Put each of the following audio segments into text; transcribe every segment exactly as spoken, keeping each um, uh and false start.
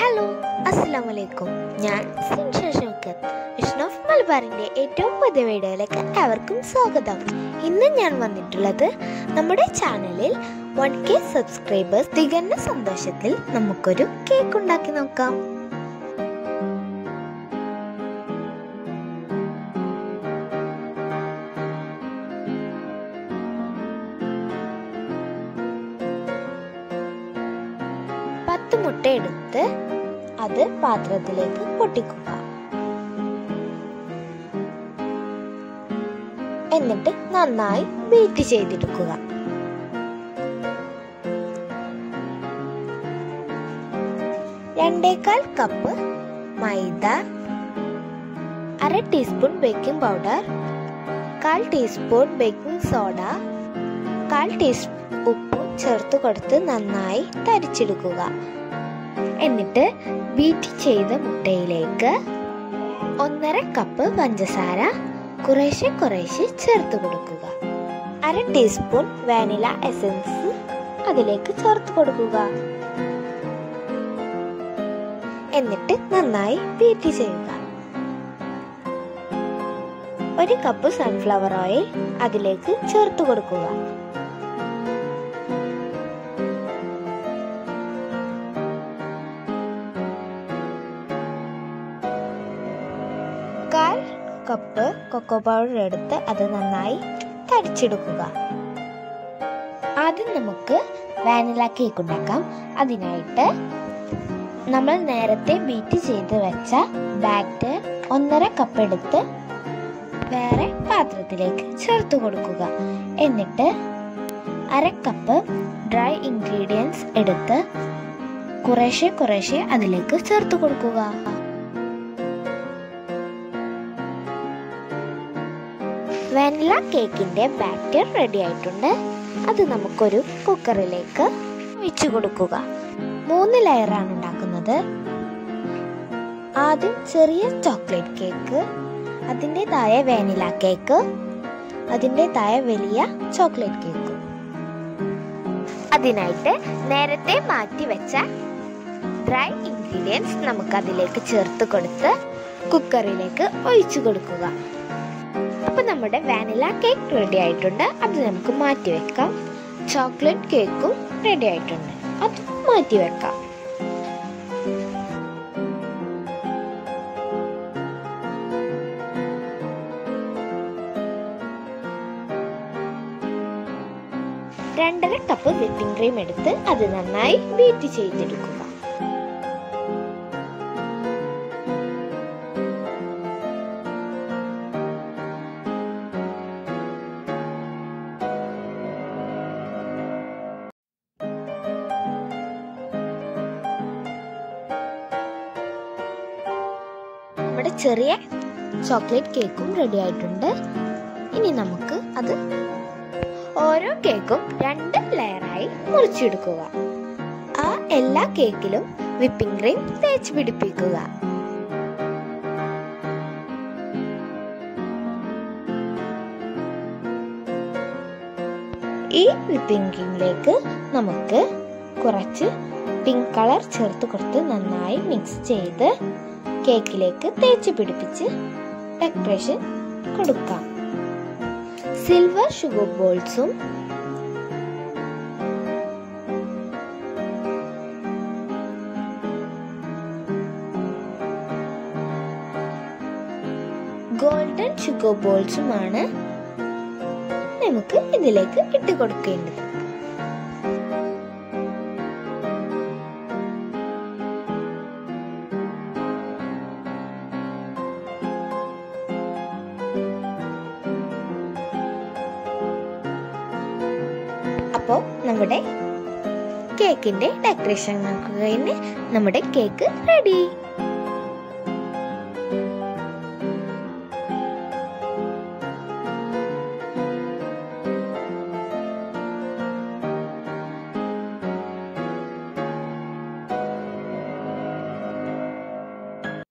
Hello, അസ്സലാമു അലൈക്കും. ഞാൻ സിൻഷ ഷൗക്കത്ത്. വിഷ്ണു ഓഫ് മലബാറിൻ്റെ ഏറ്റവും പുതിയ വീഡിയോയിലേക്ക് ഏവർക്കും സ്വാഗതം. ഇന്ന് ഞാൻ വന്നിട്ടുള്ളത് നമ്മുടെ ചാനലിൽ വൺ കെ സബ്സ്ക്രൈബേഴ്സ് തികഞ്ഞ സന്തോഷത്തിൽ നമുക്കൊരു കേക്ക് ഉണ്ടാക്കി നോക്കാം. പത്ത് മുട്ട എടുത്ത് അത് പാത്രത്തിലേക്ക് പൊട്ടിക്കുക. എന്നിട്ട് നന്നായി ബീറ്റ് ചെയ്തെടുക്കുക. രണ്ടേകാൽ കപ്പ് മൈദ, അര ടീസ്പൂൺ ബേക്കിംഗ് പൗഡർ, കാൽ ടീസ്പൂൺ ബേക്കിംഗ് സോഡ, കാൽ ടീസ്പൂൺ ഉപ്പും ചേർത്ത് കൊടുത്ത് നന്നായി തരിച്ചെടുക്കുക. എന്നിട്ട് ബീറ്റ് ചെയ്ത മുട്ടയിലേക്ക് ഒന്നര കപ്പ് പഞ്ചസാര കുറേശ്ശെ കുറേശ്ശെ ചേർത്ത് കൊടുക്കുക. അര ടീസ്പൂൺ വാനില എസൻസ് അതിലേക്ക് ചേർത്ത് കൊടുക്കുക. എന്നിട്ട് നന്നായി ബീറ്റ് ചെയ്യുക. ഒരു കപ്പ് സൺഫ്ലവർ ഓയിൽ അതിലേക്ക് ചേർത്ത് കൊടുക്കുക. കാൽ കപ്പ് കൊക്കോ പൗഡർ എടുത്ത് അത് നന്നായി തരിച്ചെടുക്കുക. ആദ്യം നമുക്ക് വാനില കേക്ക് ഉണ്ടാക്കാം. അതിനായിട്ട് നമ്മൾ നേരത്തെ ബീറ്റ് ചെയ്ത് വെച്ച ബാറ്റർ ഒന്നര കപ്പ് എടുത്ത് വേറെ പാത്രത്തിലേക്ക് ചേർത്ത് കൊടുക്കുക. എന്നിട്ട് അര കപ്പ് ഡ്രൈ ഇൻഗ്രീഡിയൻസ് എടുത്ത് കുറേശ്ശെ കുറേശ്ശെ അതിലേക്ക് ചേർത്ത് കൊടുക്കുക. വാനില കേക്കിന്റെ ബാറ്റർ റെഡി ആയിട്ടുണ്ട്. അത് നമുക്കൊരു കുക്കറിലേക്ക് ഒഴിച്ചു കൊടുക്കുക. മൂന്ന് ലെയറാണ് ഉണ്ടാക്കുന്നത്. ആദ്യം ചെറിയ ചോക്ലേറ്റ് കേക്ക്, അതിൻ്റെതായ വാനില കേക്ക്, അതിൻ്റെതായ വലിയ ചോക്ലേറ്റ് കേക്ക്. അതിനായിട്ട് നേരത്തെ മാറ്റി വെച്ച ഡ്രൈ ഇൻഗ്രീഡിയൻസ് നമുക്ക് അതിലേക്ക് ചേർത്ത് കൊടുത്ത് കുക്കറിലേക്ക് ഒഴിച്ചു കൊടുക്കുക. അപ്പൊ നമ്മുടെ വാനില കേക്ക് റെഡി ആയിട്ടുണ്ട്. അത് നമുക്ക് മാറ്റി വെക്കാം. ചോക്ലേറ്റ് കേക്കും റെഡി ആയിട്ടുണ്ട്. അത് മാറ്റി വെക്കാം. രണ്ടര കപ്പ് വിപ്പിംഗ് ക്രീം എടുത്ത് അത് നന്നായി ബീറ്റ് ചെയ്തെടുക്കുക. നമ്മുടെ ചെറിയ ചോക്ലേറ്റ് കേക്കും റെഡി ആയിട്ടുണ്ട്. ഇനി നമുക്ക് അത് ഓരോ കേക്കും രണ്ട് ലെയറായി മുറിച്ചെടുക്കുക. ആ എല്ലാ കേക്കിലും വിപ്പിംഗ് ക്രീം തേച്ച് പിടിപ്പിക്കുക. ഈ വിപ്പിംഗ് ക്രീമിലേക്ക് നമുക്ക് കുറച്ച് പിങ്ക് കളർ ചേർത്ത് കൊടുത്ത് നന്നായി മിക്സ് ചെയ്ത് കേക്കിലേക്ക് തേച്ച് പിടിപ്പിച്ച് ഡെക്കറേഷൻ കൊടുക്കാം. സിൽവർ ഷുഗർ ബോൾസും ഗോൾഡൻ ഷുഗർ ബോൾസുമാണ് നമുക്ക് ഇതിലേക്ക് ഇട്ട് കൊടുക്കേണ്ടത്. അപ്പോൾ നമ്മുടെ കേക്കിന്റെ ഡെക്കറേഷൻ കഴിഞ്ഞ് നമ്മുടെ കേക്ക് റെഡി.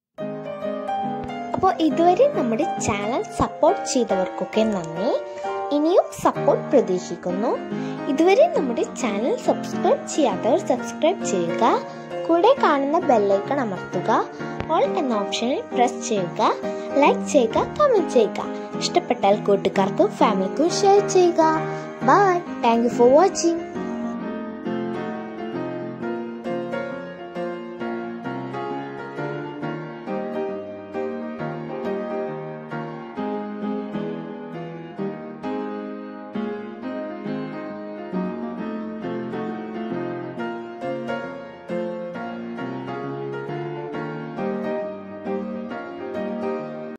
അപ്പോൾ ഇതുവരെ നമ്മുടെ ചാനൽ സപ്പോർട്ട് ചെയ്തവർക്കൊക്കെ നന്ദി. ഇനിയും സപ്പോർട്ട് പ്രതീക്ഷിക്കുന്നു. ഇതുവരെ നമ്മുടെ ചാനൽ സബ്സ്ക്രൈബ് ചെയ്യാത്തവർ സബ്സ്ക്രൈബ് ചെയ്യുക. കൂടെ കാണുന്ന ബെല്ലൈക്കൺ അമർത്തുക. ഓൾ എന്ന ഓപ്ഷനിൽ പ്രസ് ചെയ്യുക. ലൈക്ക് ചെയ്യുക, കമന്റ് ചെയ്യുക. ഇഷ്ടപ്പെട്ടാൽ കൂട്ടുകാർക്കും ഫാമിലിക്കും ഷെയർ ചെയ്യുക. Bye. Thank you for watching.